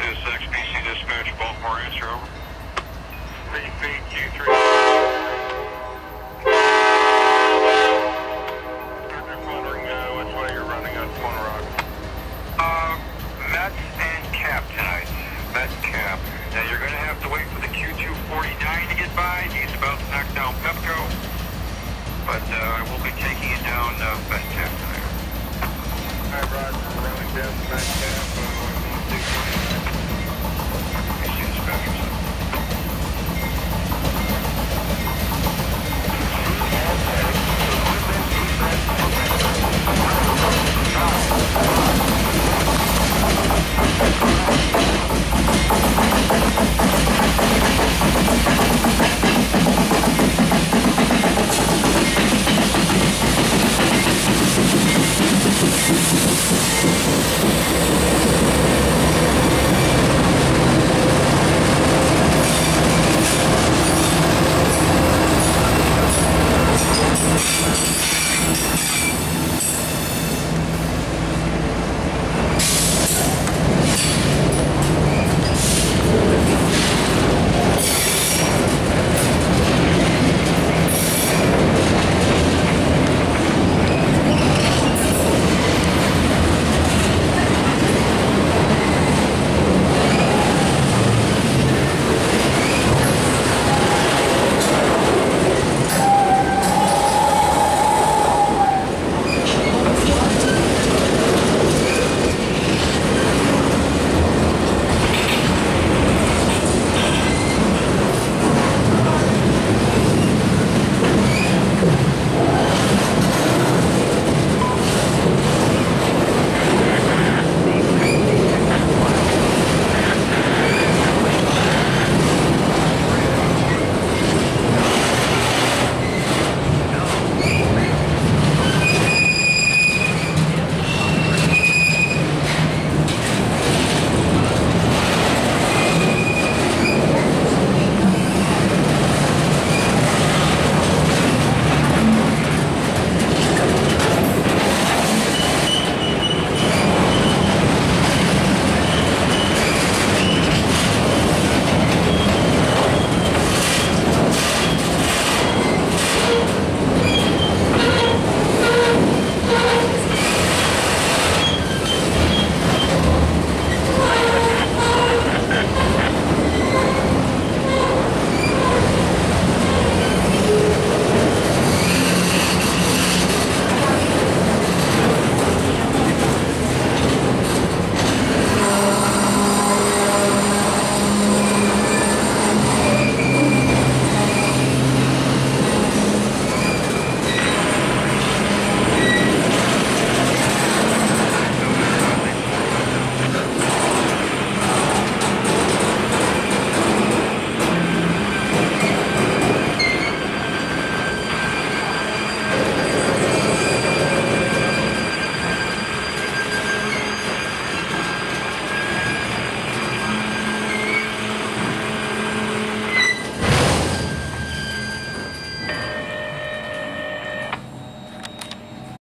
CSX, BC Dispatch, Baltimore, answer over. 3 feet, Q3. They're wondering which way you're running on Plum Rock. Mets and Cap tonight. Mets Cap. Now you're going to have to wait for the Q249 to get by. He's about to knock down Pepco. But I will be taking it down Met Cap tonight. Hi, Roger. We're running down Met Cap.